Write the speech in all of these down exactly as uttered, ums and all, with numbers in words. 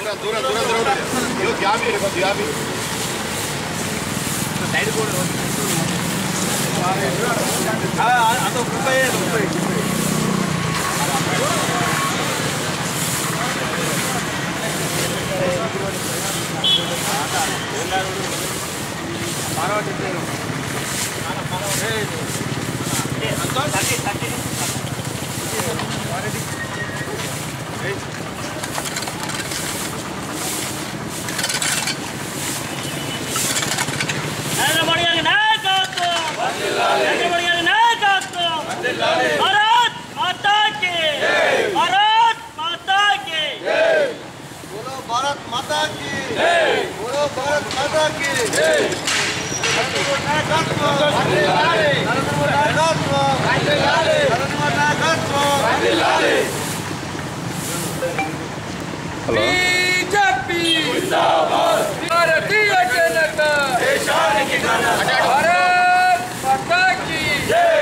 भारत माता की जय। बोलो भारत माता की जय। बीजेपी जिंदाबाद, भारतीय जनता देशाనికి ఘనత, भारत माता की जय।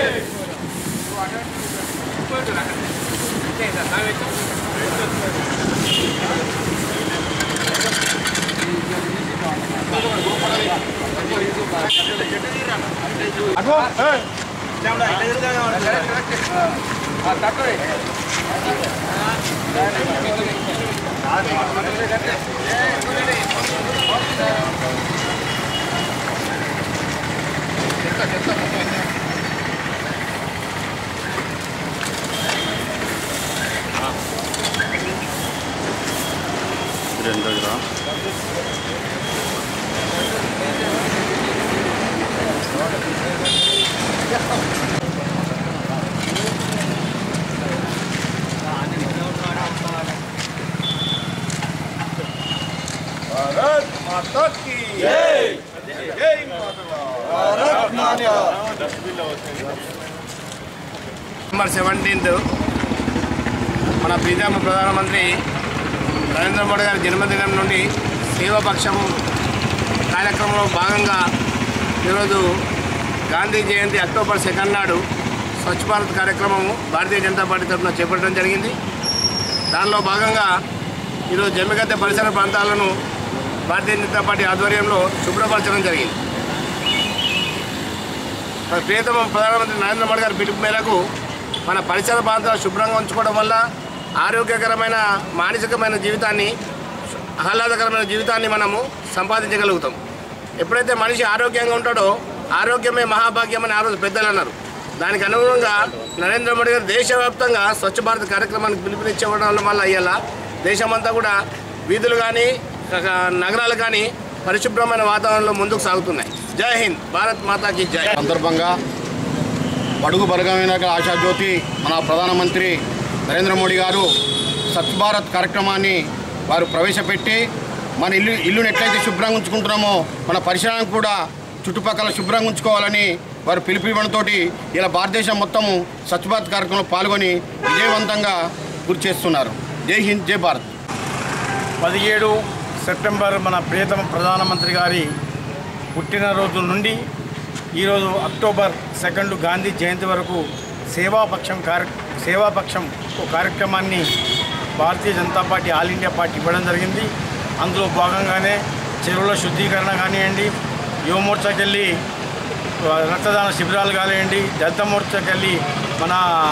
भारत माता की जय। जय माता भारत माता। नंबर సెవెంటీన్త్ మన ప్రీతమ ప్రధానమంత్రి నరేంద్ర మోడీ గారి జన్మదినం నుండి సేవాపక్షం కార్యక్రమంలో భాగంగా ఈరోజు గాంధీ జయంతి అక్టోబర్ సెకండ్ నాడు స్వచ్ఛ భారత్ కార్యక్రమము భారతీయ జనతా పార్టీ తరఫున చేపట్టడం జరిగింది. దానిలో భాగంగా ఈరోజు జమ్మిగద్దె పరిసర ప్రాంతాలను భారతీయ జనతా పార్టీ ఆధ్వర్యంలో శుభ్రపరచడం జరిగింది. ప్రియతమ ప్రధానమంత్రి నరేంద్ర మోడీ గారి పిలుపు మేరకు మన పరిసర ప్రాంతాలు శుభ్రంగా ఉంచుకోవడం వల్ల ఆరోగ్యకరమైన మానసికమైన జీవితాన్ని, ఆహ్లాదకరమైన జీవితాన్ని మనము సంపాదించగలుగుతాం. ఎప్పుడైతే మనిషి ఆరోగ్యంగా ఉంటాడో ఆరోగ్యమే మహాభాగ్యం అని ఆ రోజు పెద్దలు అన్నారు. దానికి అనుగుణంగా నరేంద్ర మోడీ గారు దేశవ్యాప్తంగా స్వచ్ఛ భారత్ కార్యక్రమానికి పిలుపునిచ్చేవడం వల్ల అయ్యేలా దేశమంతా కూడా వీధులు కానీ నగరాలు కానీ పరిశుభ్రమైన వాతావరణంలో ముందుకు సాగుతున్నాయి. జై హింద్, భారత్ మాతాకి జై. సందర్భంగా బడుగు బలగమైన ఆశాజ్యోతి మన ప్రధానమంత్రి నరేంద్ర మోడీ గారు స్వచ్ఛ భారత్ కార్యక్రమాన్ని వారు ప్రవేశపెట్టి మన ఇల్లు ఇల్లును ఎట్లయితే శుభ్రంగా ఉంచుకుంటున్నామో మన పరిసరాలను కూడా చుట్టుపక్కల శుభ్రంగా ఉంచుకోవాలని వారు పిలుపునివ్వడంతో ఇలా భారతదేశం మొత్తము స్వచ్ఛ భారత్ కార్యక్రమంలో పాల్గొని విజయవంతంగా గుర్తు చేస్తున్నారు. జై హింద్, జై భారత్. పదిహేడు సెప్టెంబర్ మన ప్రియతమ ప్రధానమంత్రి గారి పుట్టినరోజు నుండి ఈరోజు అక్టోబర్ సెకండ్ గాంధీ జయంతి వరకు సేవాపక్షం కార్య సేవాపక్షం కార్యక్రమాన్ని Bharatiya Janata party all India party ఇవ్వడం జరిగింది. అందులో భాగంగానే చెరువుల శుద్ధీకరణ కానివ్వండి, యువమోర్చాకి వెళ్ళి రక్తదాన శిబిరాలు కానివ్వండి, దళిత మోర్చాకి వెళ్ళి మన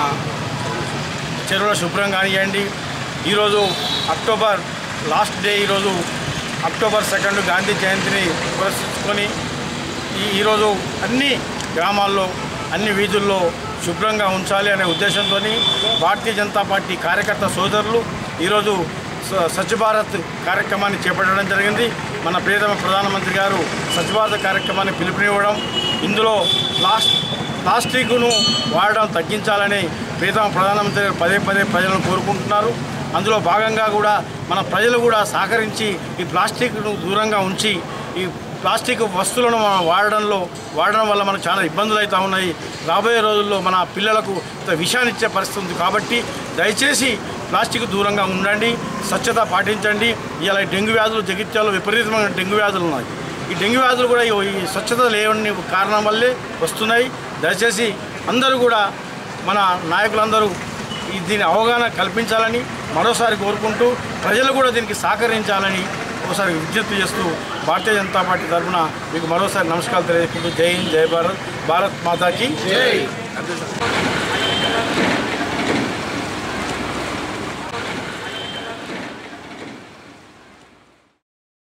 చెరువుల శుభ్రం కానివ్వండి. ఈరోజు అక్టోబర్ లాస్ట్ డే, ఈరోజు అక్టోబర్ సెకండ్ గాంధీ జయంతిని పురస్కరించుకొని ఈ ఈరోజు అన్ని గ్రామాల్లో అన్ని వీధుల్లో శుభ్రంగా ఉంచాలి అనే ఉద్దేశంతో భారతీయ జనతా పార్టీ కార్యకర్త సోదరులు ఈరోజు స్వచ్ఛ భారత్ కార్యక్రమాన్ని చేపట్టడం జరిగింది. మన ప్రియతమ ప్రధానమంత్రి గారు స్వచ్ఛ భారత్ కార్యక్రమాన్ని పిలుపునివ్వడం, ఇందులో ప్లాస్ట్ ప్లాస్టిక్ను వాడడం తగ్గించాలని ప్రియతమ ప్రధానమంత్రి గారు పదే పదే ప్రజలను కోరుకుంటున్నారు. అందులో భాగంగా కూడా మన ప్రజలు కూడా సహకరించి ఈ ప్లాస్టిక్ను దూరంగా ఉంచి ఈ ప్లాస్టిక్ వస్తువులను మనం వాడడంలో వాడడం వల్ల మనకు చాలా ఇబ్బందులు అవుతూ ఉన్నాయి. రాబోయే రోజుల్లో మన పిల్లలకు విషాన్ని ఇచ్చే పరిస్థితి ఉంది. కాబట్టి దయచేసి ప్లాస్టిక్ దూరంగా ఉండండి, స్వచ్ఛత పాటించండి. ఇలా డెంగ్యూ వ్యాధులు జగిత్యాలలో విపరీతమైన డెంగ్యూ వ్యాధులు ఉన్నాయి. ఈ డెంగ్యూ వ్యాధులు కూడా ఈ స్వచ్ఛత లేని కారణం వల్లే వస్తున్నాయి. దయచేసి అందరూ కూడా మన నాయకులందరూ ఈ దీని అవగాహన కల్పించాలని మరోసారి కోరుకుంటూ ప్రజలు కూడా దీనికి సహకరించాలని ఒకసారి విజ్ఞప్తి చేస్తూ భారతీయ జనతా పార్టీ తరఫున మీకు మరోసారి నమస్కారాలు తెలియజేసుకుంటూ జై హింద్, జై భారత్, భారత్ మాతాకి జై.